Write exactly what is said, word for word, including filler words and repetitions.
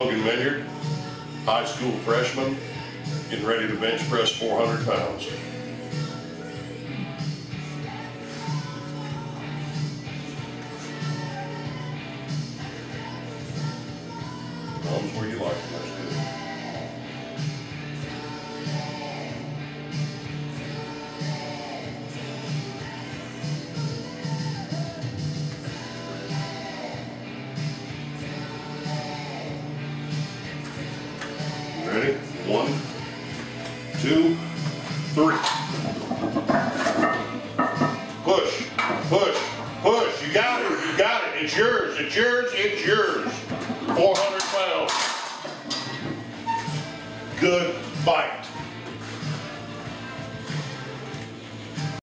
Logan Minyard, high school freshman, getting ready to bench press four hundred pounds. Thumbs where you like it, that's good. Ready? One, two, three. Push, push, push. You got it, you got it. It's yours, it's yours, it's yours. four hundred pounds. Good fight.